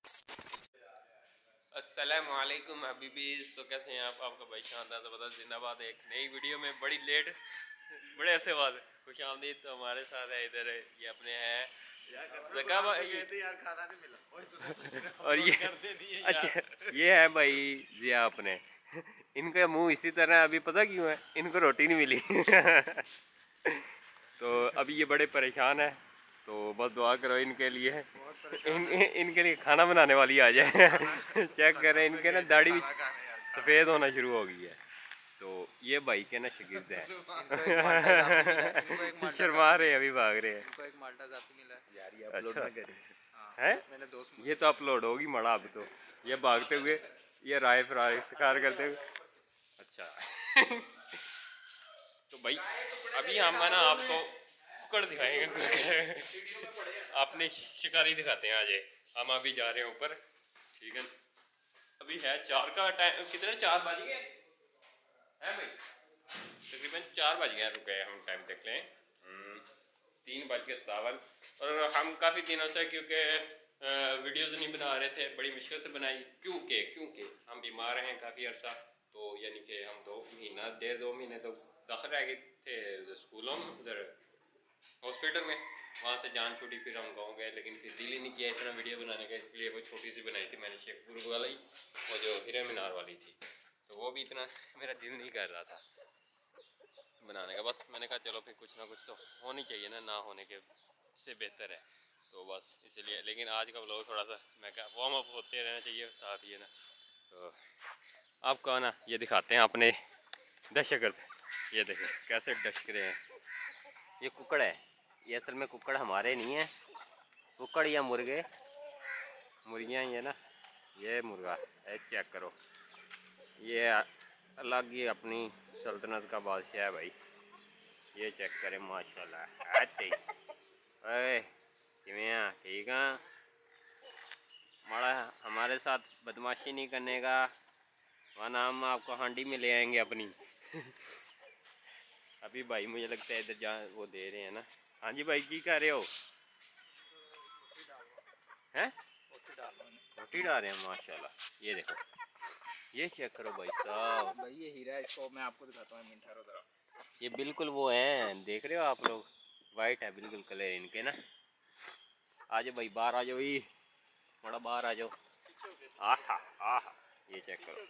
अस्सलामुअलैकुम हबीबीज़। तो कैसे हैं आप? आपका भाई शानदार ज़बरदस्त जिंदाबाद। एक नई वीडियो में बड़ी लेट बड़े अरसे बाद खुश आमदीद। तो हमारे साथ है इधर ये अपने हैं यार खाना नहीं मिला और ये अच्छा ये है भाई जिया अपने इनका मुंह इसी तरह अभी पता क्यों है, इनको रोटी नहीं मिली तो अभी ये बड़े परेशान है। तो बस दुआ करो इनके लिए, इनके लिए खाना बनाने वाली आ जाए चेक करें इनके ना दाढ़ी भी सफ़ेद होना शुरू हो गई है। तो ये भाई के ना शागिर्द है शर्मा रहे अभी भाग रहे हैं। अच्छा है ये तो अपलोड होगी मड़ा अब तो ये भागते हुए ये राय फरार इफ्तिखार करते हुए। अच्छा तो भाई अभी हम है ना आपको कुकड़ दिखाएंगे आपने शिकारी दिखाते हैं आज। हम अभी जा रहे हैं ऊपर, ठीक है। अभी है 4 का टाइम, कितने 4 बज गए हैं भाई, तकरीबन 4 बज गए। रुके हम टाइम देख लें, 3:57। और हम काफ़ी दिनों से क्योंकि वीडियोस नहीं बना रहे थे, बड़ी मुश्किल से बनाई क्योंकि हम बीमार हैं काफ़ी अर्सा। तो यानी कि हम 2 महीने तो दाखिल रह गए थे स्कूलों में, उधर हॉस्पिटल में। वहाँ से जान छूटी, फिर हम गाँव गए, लेकिन फिर दिल ही नहीं किया इतना वीडियो बनाने का, इसलिए वो छोटी सी बनाई थी मैंने शेखपुर वाली, वो जो हीरे मीनार वाली थी। तो वो भी इतना मेरा दिल नहीं कर रहा था बनाने का। बस मैंने कहा चलो फिर कुछ ना कुछ तो होनी चाहिए ना होने के से बेहतर है। तो बस इसलिए, लेकिन आज का व्लॉग थोड़ा सा मैं क्या वार्म अप होते रहना चाहिए साथ ही है ना। तो आपको ना ये दिखाते हैं अपने दहशतगर्द, ये देखें कैसे डश रहे हैं। ये कुकड़ है, ये असल में कुकड़ हमारे नहीं है, कुकड़ या मुर्गियाँ ही है ना। ये मुर्गा है, चेक करो, ये अलग ही अपनी सल्तनत का बादशाह है भाई। ये चेक करें माशाल्लाह। अरे किमिया ठीक है, माड़ा हमारे साथ बदमाशी नहीं करने का, वरना हम आपको हांडी में ले आएंगे अपनी अभी भाई मुझे लगता है इधर जहाँ वो दे रहे हैं ना। हाँ जी भाई की कर रहे हो? हैं रोटी डाल रहे हैं माशाल्लाह। ये देखो, ये चेक करो भाई साहब, भाई ये हीरा है, इसको मैं आपको दिखाता हूँ। ठहरो जरा, ये बिल्कुल वो हैं, देख रहे हो आप लोग, वाइट है बिल्कुल कलर इनके ना। आ जाओ भाई बाहर आ जाओ, ये थोड़ा बाहर आ जाओ। आहा आहा ये चेक करो,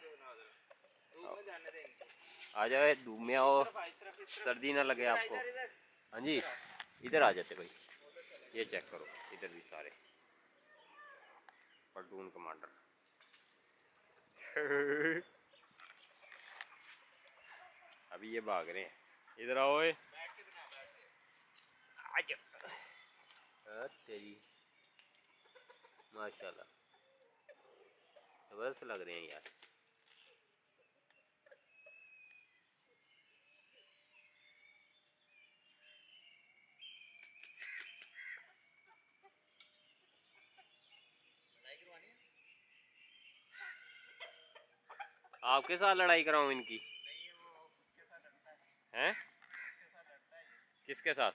आ जाओ धूप में आओ, सर्दी ना लगे आपको। हाँ जी इधर आ जाते भाई, ये चेक करो इधर भी सारे पलटून कमांडर अभी ये भाग रहे हैं, इधर आओ तेरी माशाल्लाह जबरदस्त लग रहे हैं यार। आपके साथ लड़ाई कराऊं इनकी? हैं किसके साथ?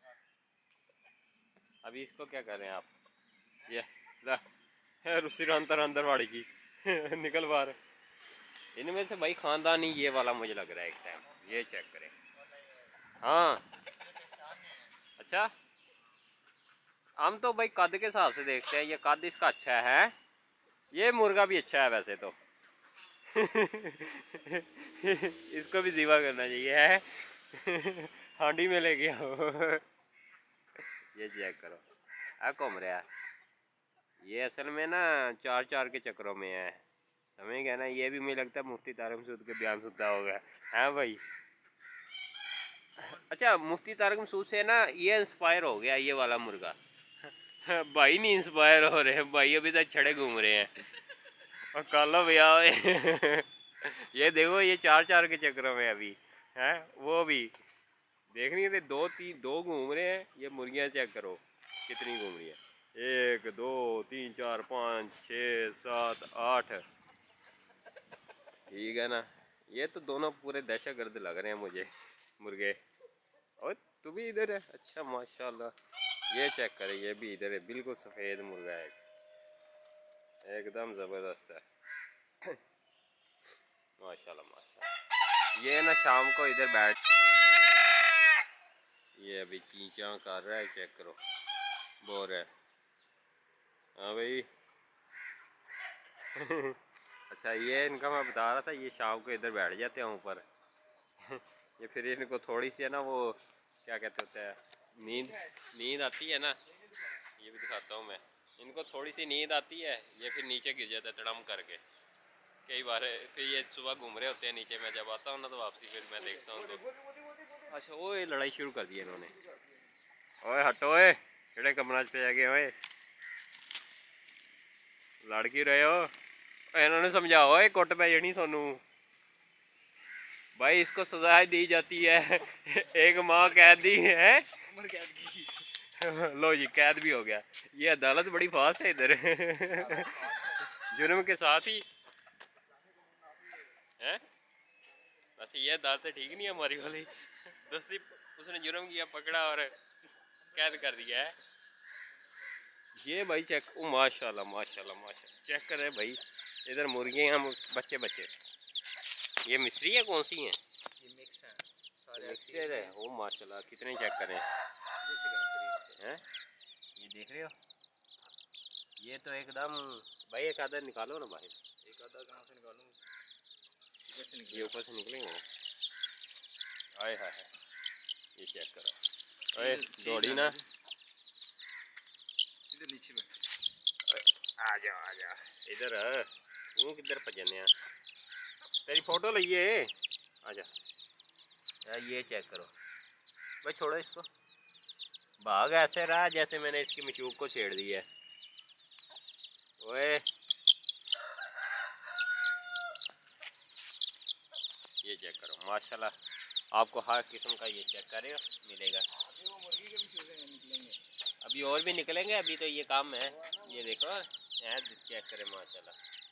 अभी इसको क्या कर रहे हैं आप? ये रूस्टर अंदर वाड़ी की निकल बाहर। इनमें से भाई खानदानी ये वाला मुझे लग रहा है एक टाइम, ये चेक करें। हाँ अच्छा, हम तो भाई कद के हिसाब से देखते हैं, ये कद इसका अच्छा है, ये मुर्गा भी अच्छा है वैसे तो इसको भी जीवा करना चाहिए है हांडी में लेके आओ ये चेक करो आ घूम रहा है। ये असल में ना 4 के चक्रों में है, समझ गया ना। ये भी मुझे लगता है मुफ्ती तारिक मसूद के बयान सुनता होगा, है भाई। अच्छा मुफ्ती तारिक मसूद से ना ये इंस्पायर हो गया ये वाला मुर्गा भाई नहीं इंस्पायर हो रहे भाई, अभी तक छड़े घूम रहे हैं और कालो भैया ये देखो ये 4 के चक्रों में अभी है, वो भी देख नहीं थे, 2 घूम रहे हैं। ये मुर्गियाँ चेक करो कितनी घूम रही है, 1 2 3 4 5 6 7 8, ठीक है ना। ये तो दोनों पूरे दहशतगर्द लग रहे हैं मुझे मुर्गे। और तू भी इधर है? अच्छा माशाल्लाह। ये चेक करें, ये भी इधर है, बिल्कुल सफ़ेद मुर्गा है, एकदम ज़बरदस्त है। माशाल्लाह माशाल्लाह। ये ना शाम को इधर बैठ, ये अभी चींचा कर रहा है, चेक करो, बोर है। हाँ भाई। अच्छा ये इनका मैं बता रहा था, ये शाम को इधर बैठ जाते हैं ऊपर। ये फिर इनको थोड़ी सी है ना वो क्या कहते होते हैं, नींद आती है ना, ये भी दिखाता हूँ मैं। इनको थोड़ी सी नींद आती है, ये फिर नीचे गिर जाता है तड़म करके। कई बार फिर ये सुबह घूम रहे होते हैं नीचे, मैं जब आता हूँ ना तो वापसी फिर मैं देखता हूँ तो अच्छा वो ये लड़ाई शुरू कर दी इन्होंने। ओए हटो ओए, केड़े कमरा पे आ गए ओए, लड़ क्यों रहे हो? इन्होंने समझाओ, ये कुट पै जानी थानू भाई, इसको सजा दी जाती है। एक माँ कैद दी है, लो जी कैद भी हो गया। ये अदालत बड़ी फास्ट है इधर। जुर्म के साथ ही है, वैसे ये अदालत ठीक नहीं है हमारी वाली। दस्ती उसने जुर्म किया, पकड़ा और कैद कर दिया है। ये भाई चेक, ओ माशाल्लाह माशाल्लाह माशाल्लाह, चेक करे भाई, इधर मुर्गियाँ हैं, बच्चे बच्चे। ये मिस्री है, कौन सी हैं? ये मिक्स है, सारे मिक्सर है। ओ माशाल्लाह, कितने चेक करें हैं? ये देख रहे हो, ये तो एकदम भाई, एक आधा निकालो ना बाहर। एक आधा कहाँ से निकालूं? ये ऊपर से निकलेंगे। आए हाय हाय, ये चेक करो। ओए दौड़ी ना, इधर नीचे बैठ, आ जा इधर। तू किधर भजने, तेरी फोटो लइए, आ जा। ये चेक करो भाई, छोड़ो इसको, भाग ऐसे रहा जैसे मैंने इसकी मशूक को छेड़ दिया है। ओए ये चेक करो माशाल्लाह, आपको हर किस्म का ये चेक करे मिलेगा। अभी वो मुर्गी के भी चूजे निकलेंगे, अभी और भी निकलेंगे, अभी तो ये काम है। ये देखो चेक करें माशाल्लाह,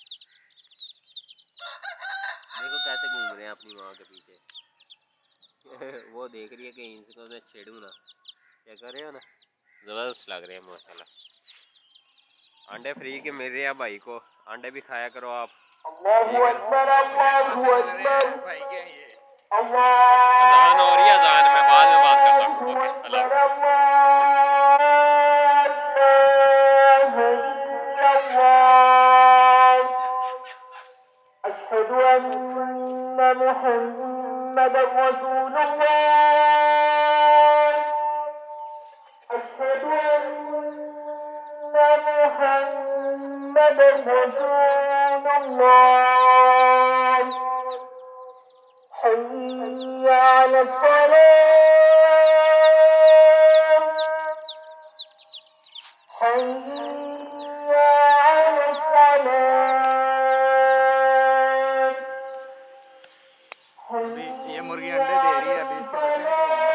देखो कैसे घूम रहे हैं अपनी माँ के पीछे। वो देख रही है कि इनको मैं छेड़ूँ ना, क्या कर रहे हो ना, ज़बरदस्त लग रहे हैं माशाल्लाह। अंडे फ्री के मिल रहे हैं भाई को, अंडे भी खाया करो आप। भाई क्या है ये? अजान हो रही है, अजान मैं बाद में बात करता हूँ। ओके ये मुर्गी अंडे दे रही है, अभी इसके बच्चे निकलेंगे।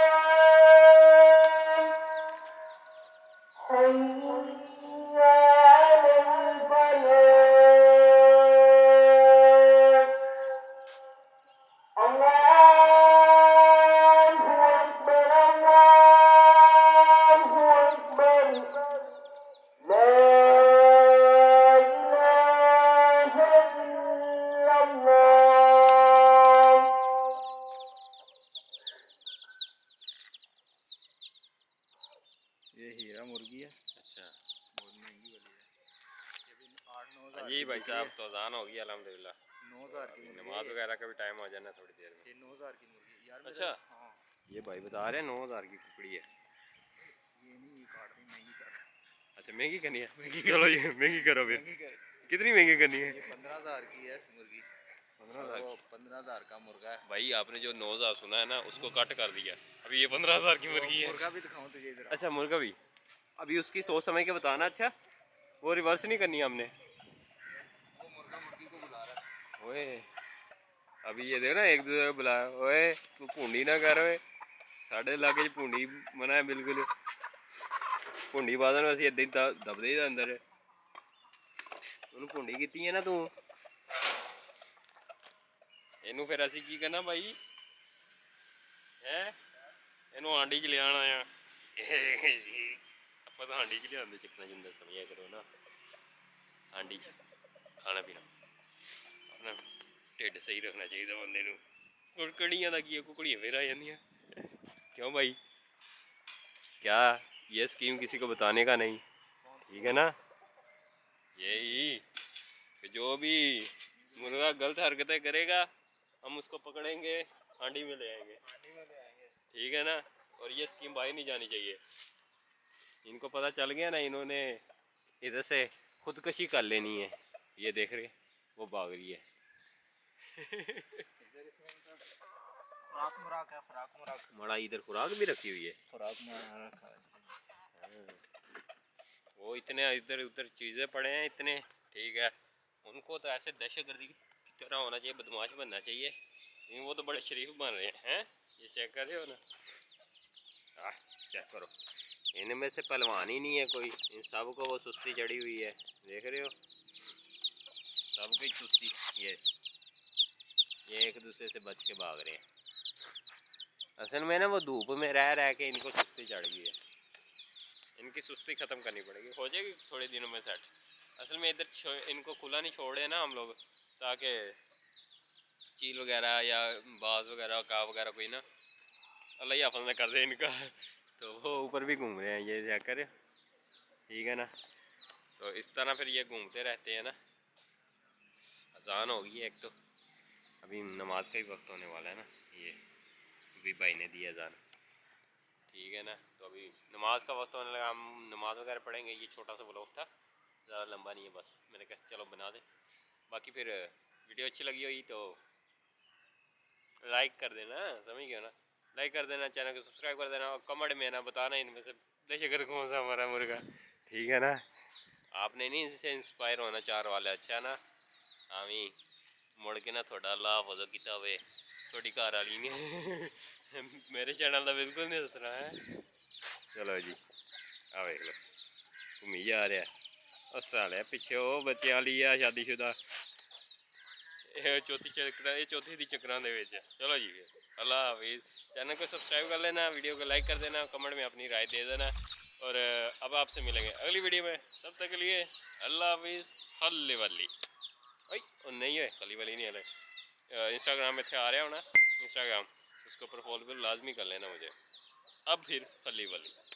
ये हीरा मुर्गी है। अच्छा बहुत महंगी वाली है, ये भी 8-9 हज़ार। जी भाई साहब, तो अजान हो गई अल्हम्दुलिल्लाह। 9,000 की मुर्गी, नमाज वगैरह का भी टाइम हो जाना थोड़ी देर में। ये 9,000 की मुर्गी यार। अच्छा हाँ, ये भाई बता रहे हैं 9,000 की कुकड़ी है। ये नहीं काट रही, महंगी कर। अच्छा महंगी करनी है, चलो ये महंगी करो फिर। महंगी कर, कितनी महंगी करनी है? ये 15,000 की है मुर्गी। 15,000 वो 15,000 का मुर्गा है भाई। आपने जो 9,000 सुना है ना, उसको कट कर दिया, अभी ये 15,000 की मुर्गी है। मुर्गा भी दिखाऊं तुझे इधर? अच्छा मुर्गा भी, अभी उसकी सोच समझ के बताना। अच्छा वो रिवर्स नहीं करनी हमने। वो मुर्गा मुर्गी को बुला रहा है। ओए अभी ये देखो ना, एक दूसरे को बुला, ओए तू भूंडी ना कर, ओए साढ़े इलाके च भूंडी मना है बिल्कुल। भूंडी बादन असीं इदां ही दबदे ही अंदर। ਉਹਨੂੰ ਭੁੰਡੀ ਕੀਤੀ ਹੈ ਨਾ ਤੂੰ, ਇਹਨੂੰ ਫਿਰ ਅਸੀਂ ਕੀ ਕਰਨਾ ਭਾਈ ਹੈ? ਇਹਨੂੰ ਹਾਂਡੀ 'ਚ ਲਿਆਉਣਾ ਆ। ਆਪਾਂ ਤਾਂ ਹਾਂਡੀ 'ਚ ਲਿਆਉਂਦੇ, ਚੱਕਣਾ ਜਿੰਦਾ ਸਮਝਿਆ ਕਰੋ ਨਾ, ਹਾਂਡੀ 'ਚ। खाना पीना अपना ढिड सही रखना चाहिए बंदे नूं। कुकड़ियां दा की है, कुकड़ियां फिर आ जांदियां। क्यों भाई, क्या ये स्कीम किसी को बताने का नहीं, ठीक है ना? यही कि जो भी मुर्गा गलत हरकतें करेगा हम उसको पकड़ेंगे, हांडी में ले आएंगे, ठीक है ना? और ये स्कीम भाई नहीं जानी चाहिए। इनको पता चल गया ना, इन्होंने इधर से खुदकशी कर लेनी है। ये देख रहे वो भाग रही है। मड़ा इधर खुराक भी रखी हुई है, वो इतने इधर उधर चीज़ें पड़े हैं इतने, ठीक है? उनको तो ऐसे दहशतगर्दी की तरह होना चाहिए, बदमाश बनना चाहिए, लेकिन वो तो बड़े शरीफ बन रहे हैं। ये चेक कर रहे हो ना, चेक करो, इनमें से पहलवान ही नहीं है कोई, इन सब को वो सुस्ती चढ़ी हुई है, देख रहे हो? सब की सुस्ती, ये एक दूसरे से बच के भाग रहे हैं। असल में ना वो धूप में रह रह के इनको सुस्ती चढ़ गई है, इनकी सुस्ती ख़त्म करनी पड़ेगी, हो जाएगी थोड़े दिनों में सेट। असल में इधर इनको खुला नहीं छोड़े ना हम लोग, ताकि चील वगैरह या बाज वगैरह का वगैरह कोई ना अल्लाह ही हाफ़िज़ ना कर दे इनका। तो वो ऊपर भी घूम रहे हैं, ये चेक कर, ठीक है ना? तो इस तरह फिर ये घूमते रहते हैं ना। अजान हो गई है एक, तो अभी नमाज का ही वक्त होने वाला है ना। ये अभी भाई ने दी अजान, ठीक है ना? तो अभी नमाज का वक्त होने लगा, हम नमाज वगैरह पढ़ेंगे। ये छोटा सा व्लॉग था, ज़्यादा लंबा नहीं है, बस मैंने कहा चलो बना दें। बाकी फिर वीडियो अच्छी लगी हुई तो लाइक कर देना, समझ गए ना? लाइक कर देना, चैनल को सब्सक्राइब कर देना, और कमेंट में ना बताना इनमें से दहशतगर्द कौन सा हमारा मुर्गा, ठीक है ना? आपने नहीं इनसे इंस्पायर होना चार वाले, अच्छा ना? हामी मुड़ के ना थोड़ा लाभ हो किता वे थोड़ी घर वाली ने मेरे चैनल का बिल्कुल नहीं दसना है। चलो जी, आ देख लो घूमी जा रहा है, साले पिछे वो बच्चे वाली है शादीशुदा, चौथी दी चक्कर दे विच। चलो जी फिर अल्लाह हाफिज़। चैनल को सब्सक्राइब कर लेना, वीडियो को लाइक कर देना, कमेंट में अपनी राय दे देना, और अब आपसे मिलेंगे अगली वीडियो में। तब तक के लिए अल्लाह हाफिज़। हल्ले वाली और नहीं है, खली वाली नहीं है। इंस्टाग्राम में थे आ रहा होना, इंस्टाग्राम उसके ऊपर फॉलो लाजमी कर लेना मुझे। अब फिर खली वाली।